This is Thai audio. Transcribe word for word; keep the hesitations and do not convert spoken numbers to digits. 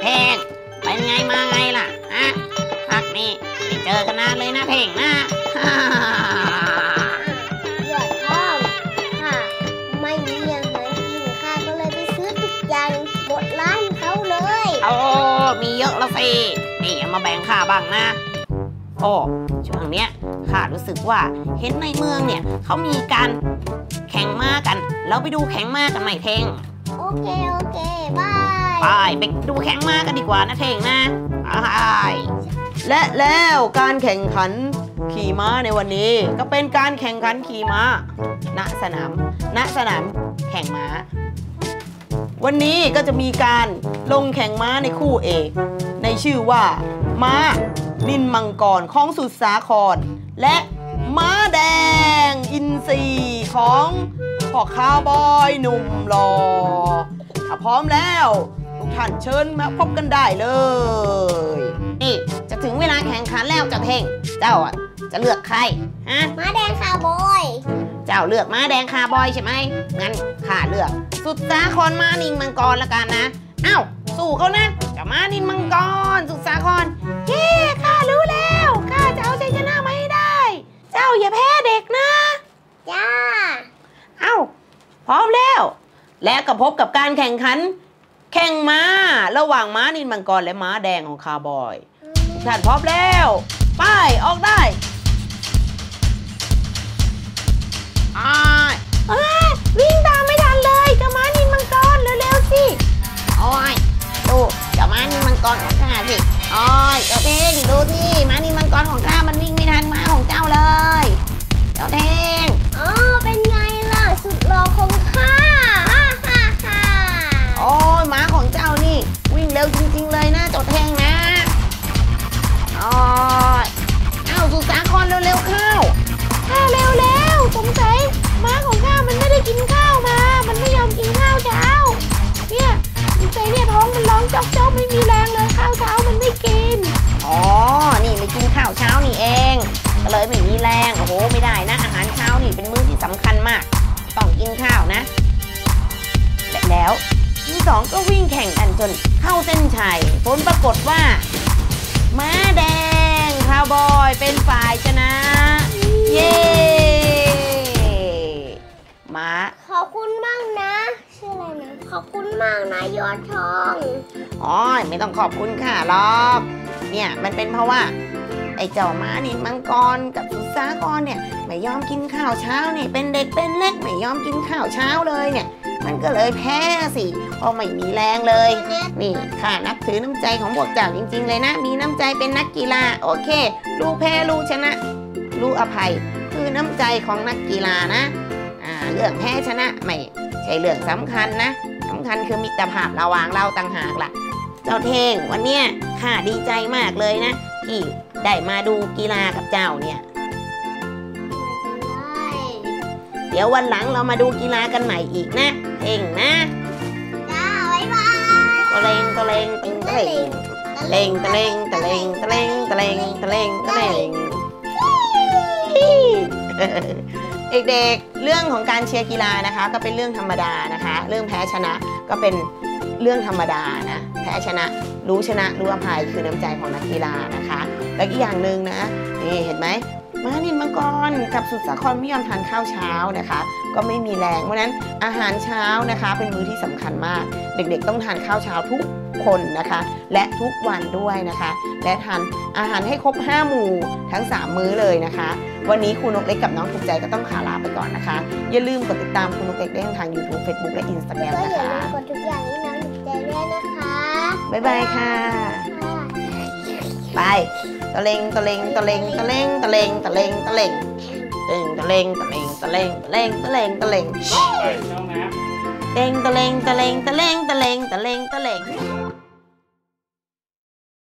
เท่งไปไงมาไงล่ะฮะพักนี้ไม่เจอกันนานเลยนะเท่งนะหยอดท้องค่ะไม่มีอาหารกินค่ะก็เลยไปซื้อทุกอย่างหมดร้านเขาเลยโอ้มีเยอะแล้วสินี่เอามาแบ่งข้าบ้างนะโอ้ช่วงเนี้ยข้ารู้สึกว่าเห็นในเมืองเนี่ยเขามีการแข่งม้ากันเราไปดูแข่งม้ากันไหมเท่งโอเคโอเคบายไปไปดูแข่งม้ากันดีกว่านะเท่งนะไปและแล้วการแข่งขันขี่ม้าในวันนี้ก็เป็นการแข่งขันขี่ม้าณสนามณสนามแข่งม้าวันนี้ก็จะมีการลงแข่งม้าในคู่เอกในชื่อว่าม้านินมังกรของสุดสาครและม้าแดงอินทรีของพ่อคาวบอยหนุ่มหล่อถ้าพร้อมแล้วทุกท่านเชิญมาพบกันได้เลยนี่จะถึงเวลาแข่งขันแล้วเจ้าเท่งเจ้าอ่ะจะเลือกใครฮะม้าแดงคาวบอยเจ้าเลือกม้าแดงคาวบอยใช่ไหมงั้นข้าเลือกสุดสาครม้านินมังกรละกันนะเอ้าสู้เขานะเจ้าม้านินมังกรสุดสาครเย้ข้ารู้แล้วข้าจะเอาชัยชนะมาให้ได้เจ้าอย่าแพ้เด็กนะจ้าเอ้าพร้อมแล้วและก็พบกับการแข่งขันแข่งม้าระหว่างม้านินมังกรและม้าแดงของคาวบอยทุกท่านพร้อมแล้วไปออกได้วิ่งตามไม่ทันเลยเจ้าม้านินมังกรเร็วๆสิโอ้ยดูเจ้าม้านินมังกรของข้าสิโอ้ยเจ้าเท่งดูสิม้านินมังกรของข้ามันวิ่งไม่ทันม้าของเจ้าเลยเจ้าเท่งอ๋อเป็นไงล่ะสุดหล่อของข้าฮ่าฮ่าฮ่าโอ้ยม้าของเจ้านี่วิ่งเร็วจริงๆเลยนะเจ้าเท่งนะโอ้ยเอ้าสุดสาครเร็วๆเข้าข้าเร็วแล้วสงสัยม้าของข้ามันไม่ได้กินข้าวมามันไม่ยอมกินข้าวเช้าเนี่ยสงสัยเนี่ยท้องมันร้องจ๊อกจ๊อกไม่มีแรงเลยข้าวเช้ามันไม่กินอ๋อนี่ไม่กินข้าวเช้านี่เองก็เลยไม่มีแรงโอ้โหไม่ได้นะอาหารเช้านี่เป็นมื้อที่สำคัญมากต้องกินข้าวนะและแล้วทั้งสองก็วิ่งแข่งกันจนเข้าเส้นชัยผลปรากฏว่าม้าแดงคาวบอยเป็นฝ่ายชนะเย้ม้าขอบคุณมากนะชื่ออะไรนะขอบคุณมากนะยอดทองอ๋อไม่ต้องขอบคุณค่ะหรอกเนี่ยมันเป็นเพราะว่าไอ้เจ้าม้านินมังกรกับสุดสาครเนี่ยไม่ยอมกินข้าวเช้าเนี่ยเป็นเด็กเป็นเล็กไม่ยอมกินข้าวเช้าเลยเนี่ยมันก็เลยแพ้สิเพราะไม่มีแรงเลยนี่ข้านับถือน้ำใจของพวกเจ้าจริงๆเลยนะมีน้ำใจเป็นนักกีฬาโอเครู้แพ้รู้ชนะรู้อภัยคือน้ำใจของนักกีฬานะอ่าเรื่องแพ้ชนะไม่ใช่เรื่องสำคัญนะสำคัญคือมิตรภาพระหว่างเราต่างหากล่ะเจ้าเท่งวันเนี้ยข้าดีใจมากเลยนะที่ได้มาดูกีฬากับเจ้าเนี่ยเดี๋ยววันหลังเรามาดูกีฬากันใหม่อีกนะเท่งนะจ้าบ๊ายบายตะเลงตะเลงตึงตะเลงตะเลงตะเลงตะเลงตะเลงตะเลงตะเลงตะเลงเด็กๆเรื่องของการเชียร์กีฬานะคะก็เป็นเรื่องธรรมดานะคะเรื่องแพ้ชนะก็เป็นเรื่องธรรมดานะแพ้ชนะรู้ชนะรู้อภัยคือน้ำใจของนักกีฬานะคะและอีกอย่างหนึ่งนะนี่เห็นไหมม้านินมังกรกับสุดสาครไม่ยอมทานข้าวเช้านะคะก็ไม่มีแรงเพราะนั้นอาหารเช้านะคะเป็นมื้อที่สำคัญมากเด็กๆต้องทานข้าวเช้าทุกคนนะคะและทุกวันด้วยนะคะและทานอาหารให้ครบห้าหมู่ทั้งสามมื้อเลยนะคะวันนี้ครูนกเล็กกับน้องถูกใจก็ต้องขอลาไปก่อนนะคะอย่าลืมกดติดตามครูนกเล็กได้ทาง ยูทูบ เฟซบุ๊ก และ อินสตาแกรม นะคะอย่าลืมกดทุกอย่างให้น้องถูกใจด้วยนะคะบ๊ายบายค่ะไปตะเลงตะเลงตะเลงตะเลงตะเลงตะเลงตะเลงตึงตะเลงตะเลงตะเลงตะเลงตะเลงตะเลงเต็งตะเลงตะเลงตะเลงตะเลงตะเลงตะเลงตะเลง